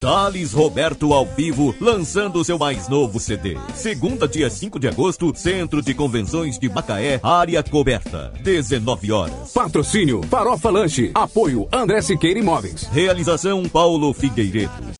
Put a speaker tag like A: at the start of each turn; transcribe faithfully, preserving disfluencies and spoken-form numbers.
A: Thales Roberto ao vivo, lançando seu mais novo C D. Segunda, dia cinco de agosto, Centro de Convenções de Macaé, área coberta, dezenove horas.
B: Patrocínio Farofa Lanche. Apoio André Siqueira Imóveis.
A: Realização Paulo Figueiredo.